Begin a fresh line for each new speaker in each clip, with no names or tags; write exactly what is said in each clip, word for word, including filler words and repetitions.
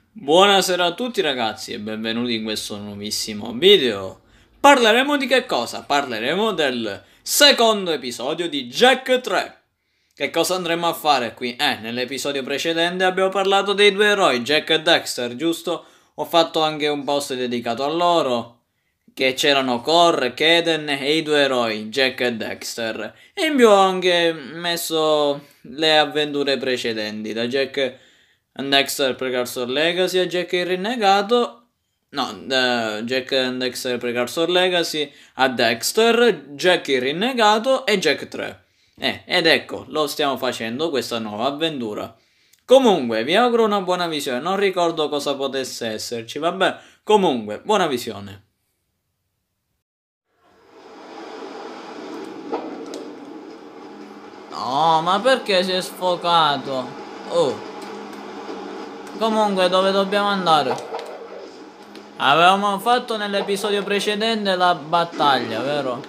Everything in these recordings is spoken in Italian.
Buonasera a tutti ragazzi e benvenuti in questo nuovissimo video. Parleremo di che cosa? Parleremo del secondo episodio di Jak tre. Che cosa andremo a fare qui? Eh, nell'episodio precedente abbiamo parlato dei due eroi, Jak e Dexter, giusto? Ho fatto anche un post dedicato a loro, che c'erano Core, Kaden e i due eroi, Jak e Dexter. E in più ho anche messo le avventure precedenti, da Jak and Dexter Precursor Legacy a Jak il Rinnegato. No, da Jak and Dexter Precursor Legacy a Dexter, Jak il Rinnegato e Jak tre. Eh, ed ecco, lo stiamo facendo questa nuova avventura. Comunque, vi auguro una buona visione. Non ricordo cosa potesse esserci, vabbè. Comunque, buona visione. No, ma perché si è sfocato? Oh. Comunque, dove dobbiamo andare? Avevamo fatto nell'episodio precedente la battaglia, vero?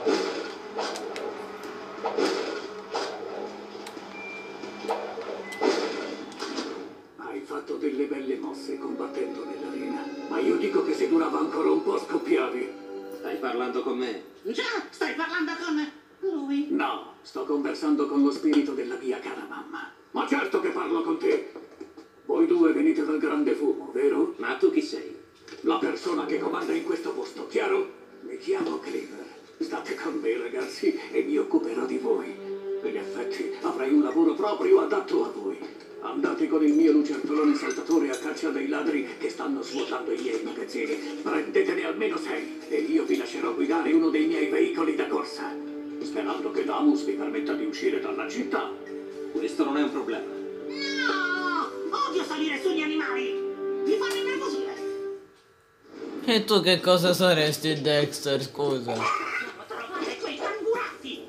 Hai fatto delle belle mosse combattendo nell'arena, ma io dico che se durava ancora un po' scoppiavi.
Stai parlando con me?
Già, stai parlando con lui?
No, sto conversando con lo spirito della mia cara mamma. Ma certo che parlo con te. Voi due venite dal grande fumo, vero?
Ma tu chi sei?
La persona che comanda in questo posto, chiaro? Mi chiamo Cleaver. State con me, ragazzi, e mi occuperò di voi. In effetti, avrei un lavoro proprio adatto a voi. Andate con il mio lucertolone saltatore a caccia dei ladri che stanno svuotando i miei magazzini. Prendetene almeno sei e io vi lascerò guidare uno dei miei veicoli da corsa. Sperando che Damus vi permetta di uscire dalla città.
Questo non è un problema.
No! Odio salire sugli animali! Mi fanno innervosire!
E tu che cosa saresti, Dexter, scusa?
Devo trovare quei cangurati!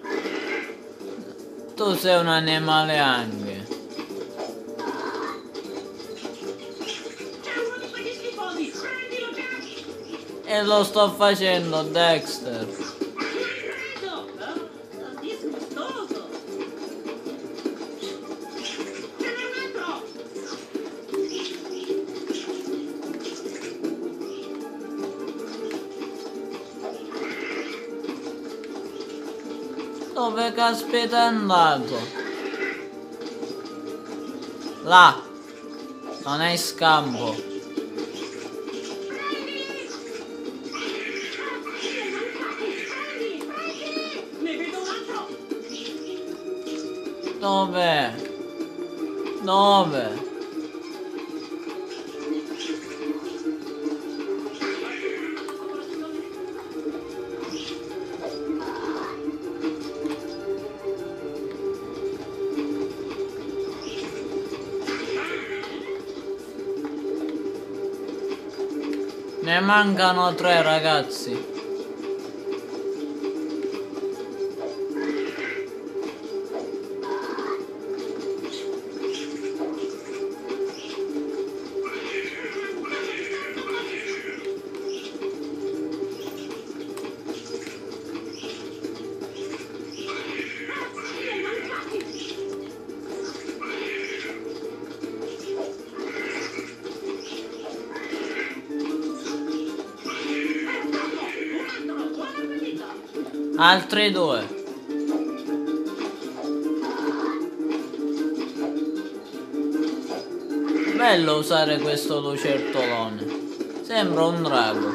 Tu sei un animale anche.
C'è uno di quegli schifosi! Prendilo già!
E lo sto facendo, Dexter.
Credo! Oh, disgustoso! Ce n'è un altro!
Dove caspita è andato? Là. Non hai scampo.
Ne vedo un altro!
Dove? Dove? Ne mancano tre, ragazzi. Altri due. Bello usare questo lucertolone. Sembra un drago.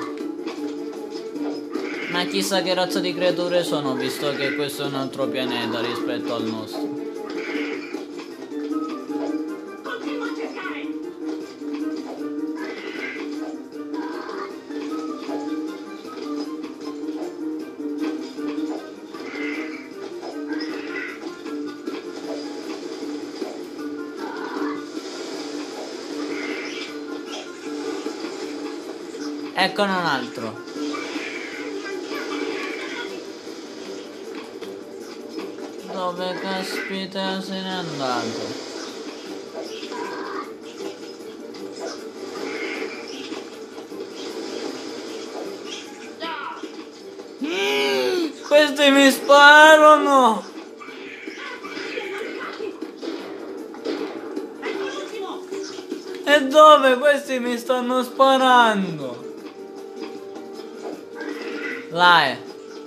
Ma chissà che razza di creature sono, visto che questo è un altro pianeta rispetto al nostro.
Continuo a cercare!
Eccone un altro. Dove caspita se n'è andato? Mm, questi mi sparano! E dove? Questi mi stanno sparando. Là è.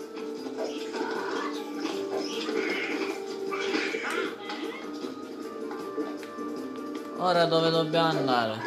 Ora dove dobbiamo andare?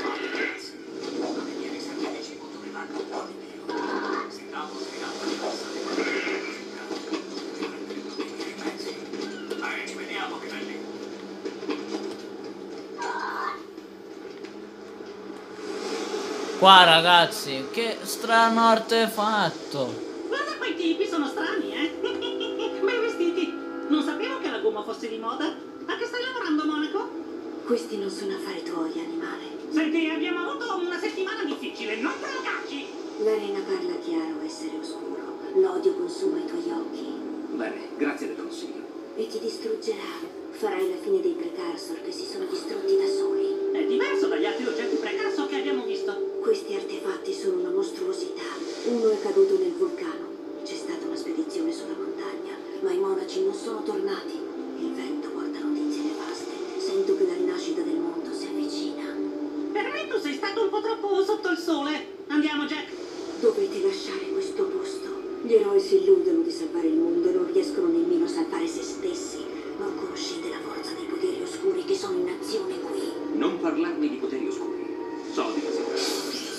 Qua ragazzi, che strano artefatto.
Guarda quei tipi, sono strani, eh? Ben vestiti. Non sapevo che la gomma fosse di moda. A che stai lavorando, Monaco?
Questi non sono affari tuoi, animale.
Senti, abbiamo avuto una settimana difficile, non provocarci.
L'arena parla chiaro, essere oscuro. L'odio consuma i tuoi occhi.
Bene, grazie del consiglio.
E ti distruggerà. Farai la fine dei precursor che si sono distrutti da soli.
È diverso dagli altri oggetti precasso che abbiamo visto.
Questi artefatti sono una mostruosità. Uno è caduto nel vulcano. C'è stata una spedizione sulla montagna, ma i monaci non sono tornati. Il vento porta notizie nefaste. Sento che la rinascita del mondo si avvicina.
Per me tu sei stato un po' troppo sotto il sole. Andiamo, Jack.
Dovete lasciare questo posto. Gli eroi si illudono di salvare il mondo e non riescono nemmeno a salvare se stessi. Non conoscete la forza dei poteri oscuri che sono in azione qui.
Non parlarmi di poteri oscuri. So di cosa si tratta.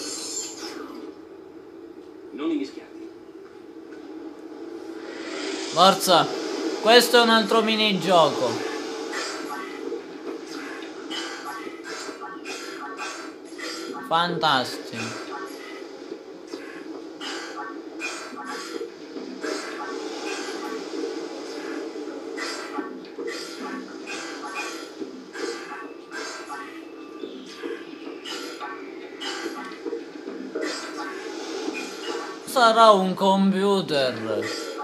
Non immischiarti.
Forza, questo è un altro minigioco. Fantastico. Sarà un computer.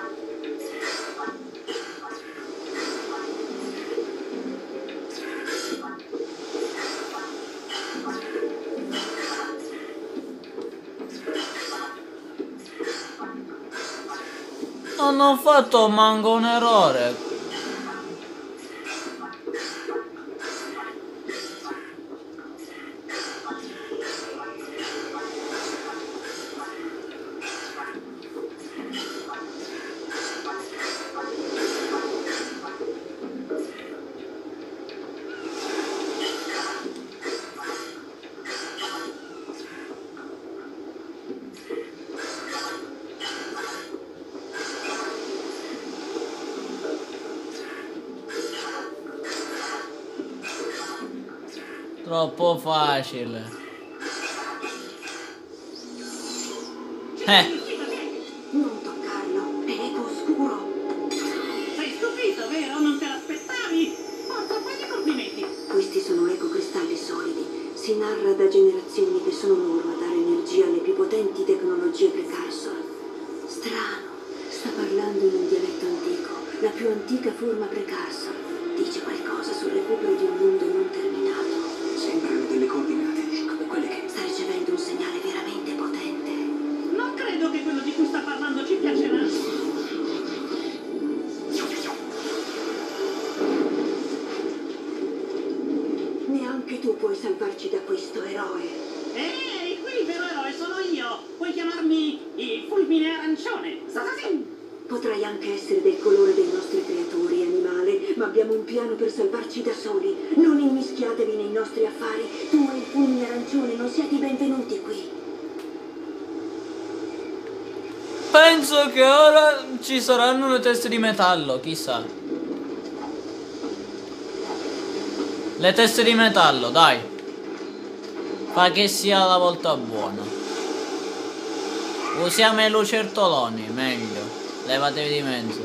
Non ho fatto manco un errore. Troppo facile. Eh.
Non toccarlo, è eco oscuro.
Sei stupito, vero? Non te l'aspettavi? Forza, fagli i complimenti.
Questi sono ecocristalli solidi. Si narra da generazioni che sono loro a dare energia alle più potenti tecnologie precursor. Strano, sta parlando in un dialetto antico, la più antica forma precursor. Dice qualcosa sul recupero di un mondo non terminato.
Sembrano delle coordinate, come quelle che...
Sta ricevendo un segnale veramente potente.
Non credo che quello di cui sta parlando ci piacerà.
Neanche tu puoi salvarci da questo eroe.
Ehi, qui il vero eroe sono io. Puoi chiamarmi il fulmine arancione. Sasasin!
Potrai anche essere del colore dei nostri creatori, animale, ma abbiamo un piano per salvarci da soli. Non immischiatevi nei nostri affari. Tu e il fulmine arancione non siete benvenuti qui.
Penso che ora ci saranno le teste di metallo, chissà. Le teste di metallo, dai. Fa che sia la volta buona. Usiamo i lucertoloni, meglio. Levatevi di mezzo.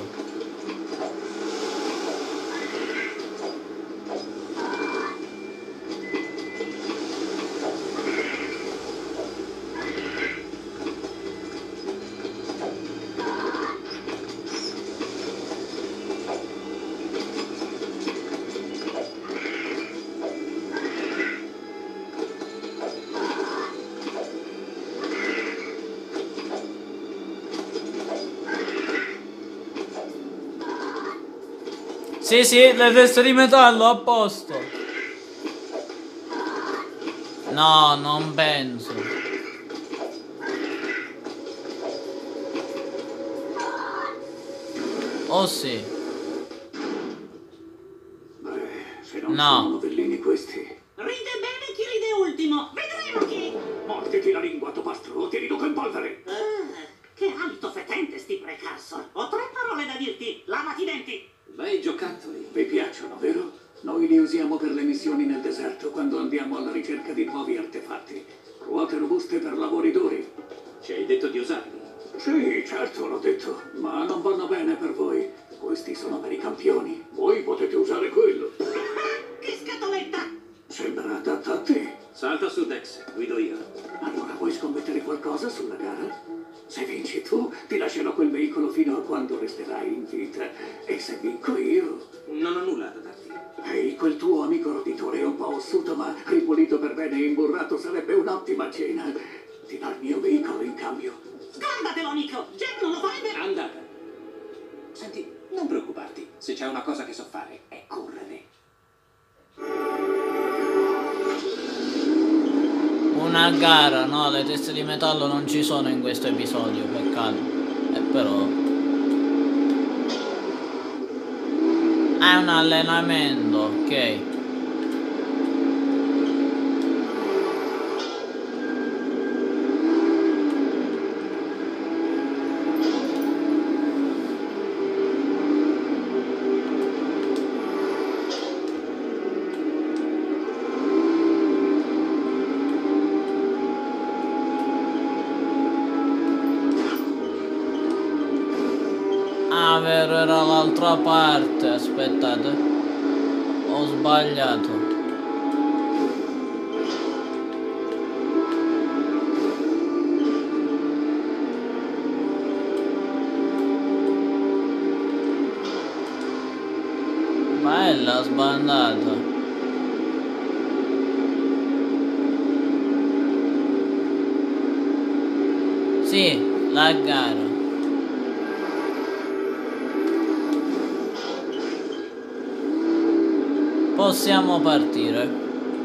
Sì, sì, le teste di metallo a posto. No, non penso. Oh sì.
Beh, se non
No.
sono novellini questi.
Ride bene chi ride ultimo. Vedremo chi.
Morditi la lingua, topastro, o ti riduco in polvere.
Ah, che alito fetente sti precursor. Ho tre parole da dirti. Lavati i denti.
Bei giocattoli.
Vi piacciono, vero? Noi li usiamo per le missioni nel deserto quando andiamo alla ricerca di nuovi artefatti. Ruote robuste per lavori duri.
Ci hai detto di usarli?
Sì, certo, l'ho detto, ma non vanno bene per voi. Questi sono per i campioni. Voi potete usare quello.
Che scatoletta.
Sembra adatta a te.
Salta su Dex, guido io.
Allora vuoi scommettere qualcosa sulla gara? Se vinci tu, ti lascerò quel veicolo fino a quando resterai in vita. E se vinco io...
Non ho nulla da darti.
Ehi, quel tuo amico roditore è un po' ossuto, ma ripulito per bene e imburrato sarebbe un'ottima cena. Ti dà il mio veicolo in cambio.
Scordatelo, amico. Jack non lo fai per...
Andata. Senti, non preoccuparti. Se c'è una cosa che so fare, è correre.
Una gara, no, le teste di metallo non ci sono in questo episodio, peccato. E però... È un allenamento, ok. Ah, vero, era l'altra parte, aspettate. Ho sbagliato. Bella sbandata. Sì, la gara. Possiamo partire.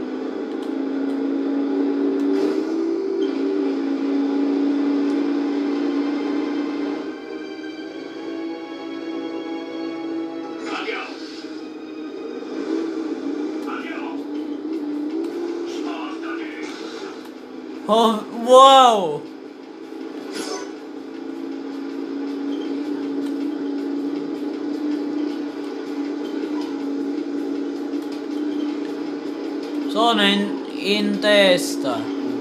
Andiamo! Andiamo! Spostati!
Oh, wow! Sono in, in testa.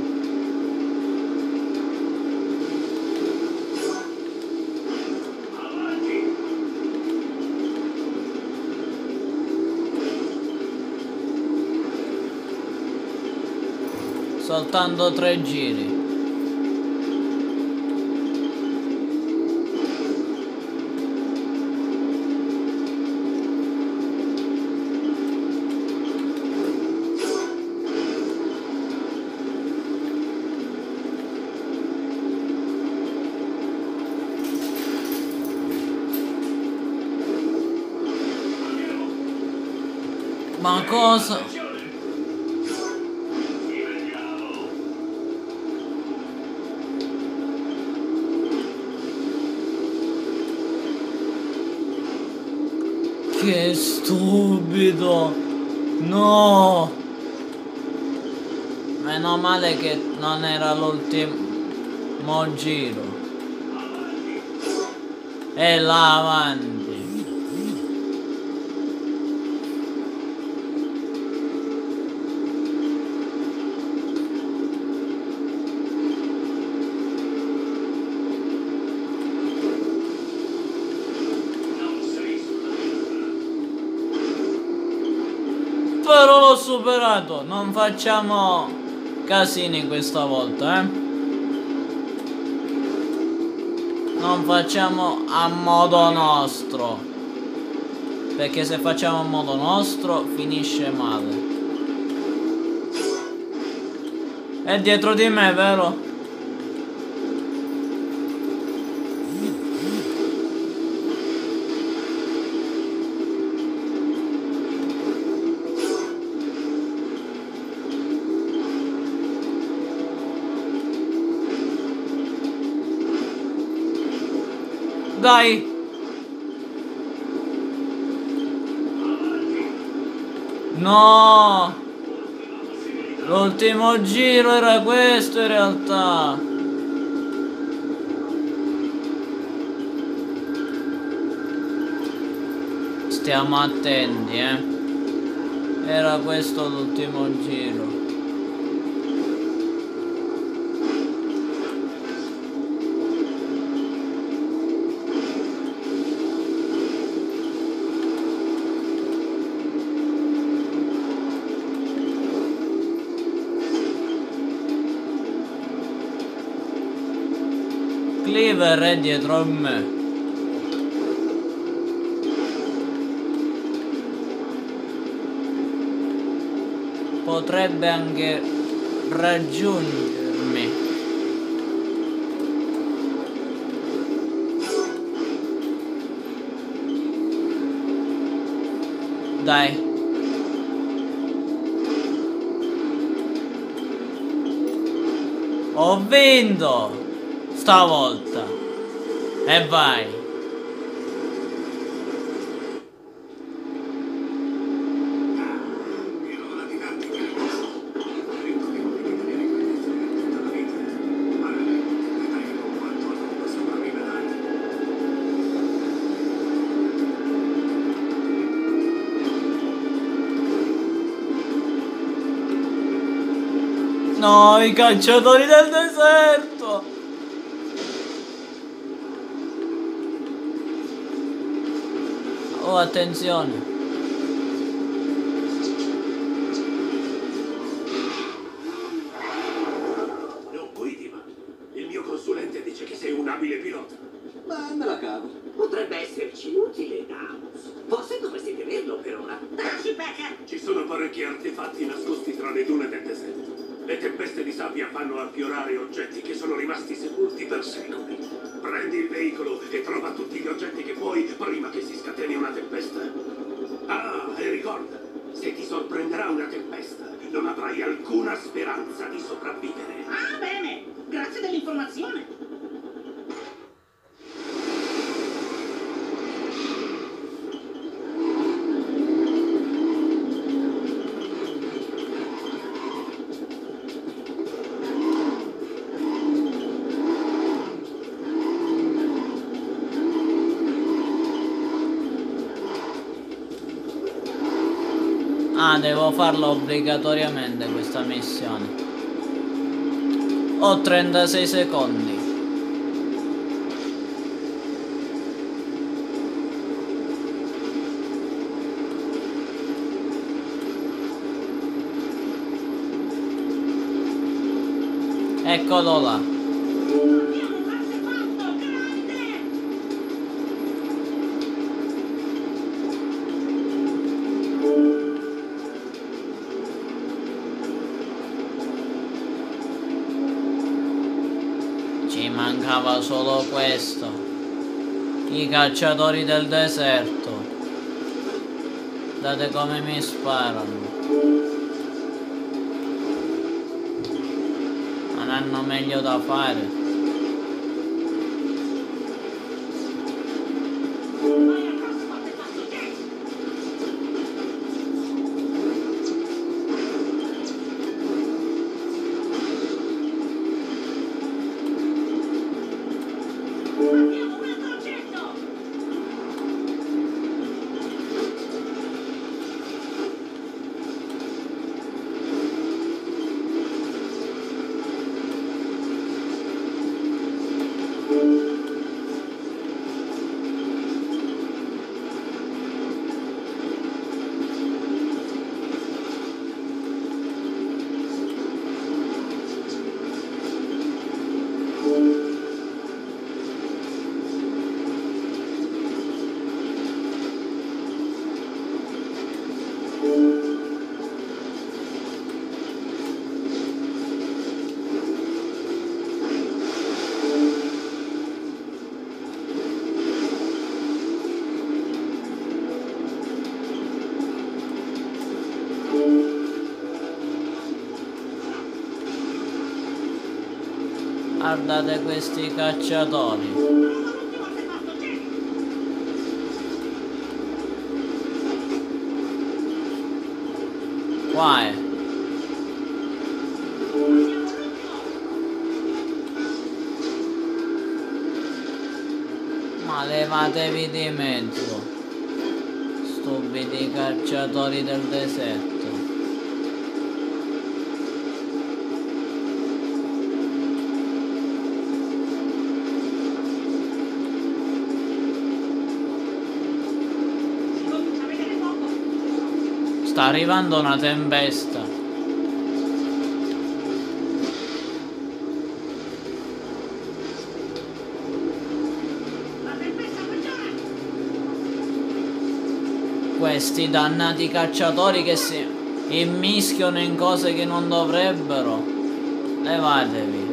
Avanti!
Soltanto tre giri. Ma cosa? Che stupido! No! Meno male che non era l'ultimo giro. E là avanti. Però l'ho superato, non facciamo casini questa volta, eh. Non facciamo a modo nostro. Perché se facciamo a modo nostro finisce male. È dietro di me, vero? Dai! No! L'ultimo giro era questo in realtà. Stiamo attenti, eh. Era questo l'ultimo giro. Cleaver è dietro a me. Potrebbe anche raggiungermi. Dai. Ho vinto! Stavolta. E vai. No, i cacciatori del deserto! Oh, attenzione!
Non guidi, ma il mio consulente dice che sei un abile pilota.
Ma me la cavo.
Potrebbe esserci utile, Namus. Forse dovresti tenerlo per ora.
Dacci, Becker!
Ci sono parecchi artefatti nascosti tra le dune del deserto. Le tempeste di sabbia fanno affiorare oggetti che sono rimasti sepolti per secoli. Prendi il veicolo e trova tutti gli oggetti che puoi prima che si scateni una tempesta. Ah, e ricorda, se ti sorprenderà una tempesta, non avrai alcuna speranza di sopravvivere.
Ah, bene! Grazie dell'informazione!
Ah, devo farlo obbligatoriamente questa missione. Ho trentasei secondi. Eccolo là. Ci mancava solo questo. I cacciatori del deserto. Guardate come mi sparano. Non hanno meglio da fare. Guardate questi cacciatori. Vai. Ma levatevi di mezzo, stupidi cacciatori del deserto. Sta arrivando una tempesta.
La tempesta peggiore!
Questi dannati cacciatori che si immischiano in cose che non dovrebbero. Levatevi.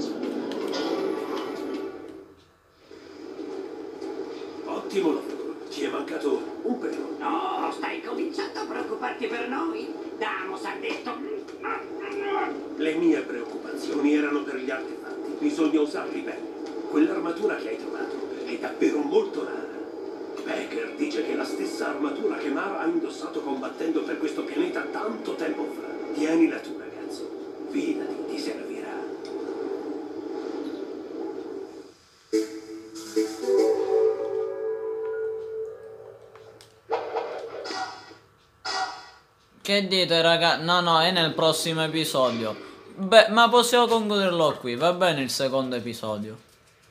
Ottimo lavoro. Ci è mancato un pelo.
No, stai cominciando a preoccuparti per noi? Damos ha detto...
Le mie preoccupazioni erano per gli artefatti. Bisogna usarli bene. Quell'armatura che hai trovato è davvero molto rara. Becker dice che è la stessa armatura che Mara ha indossato combattendo per questo pianeta tanto tempo fa. Tienila tu, ragazzo. Fidati, ti servirà.
Che dite, raga? No, no, è nel prossimo episodio. Beh, ma possiamo concluderlo qui. Va bene il secondo episodio.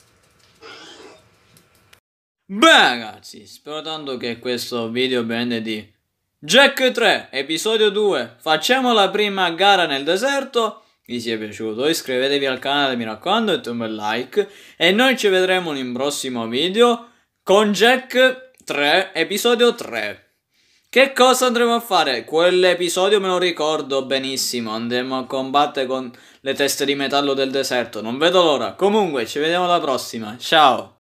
Beh, ragazzi, spero tanto che questo video prende di Jack tre, episodio due. Facciamo la prima gara nel deserto. Vi sia piaciuto, iscrivetevi al canale, mi raccomando, mettete un bel like. E noi ci vedremo in un prossimo video con Jack tre, episodio tre. Che cosa andremo a fare? Quell'episodio me lo ricordo benissimo. Andremo a combattere con le teste di metallo del deserto. Non vedo l'ora. Comunque, ci vediamo alla prossima. Ciao.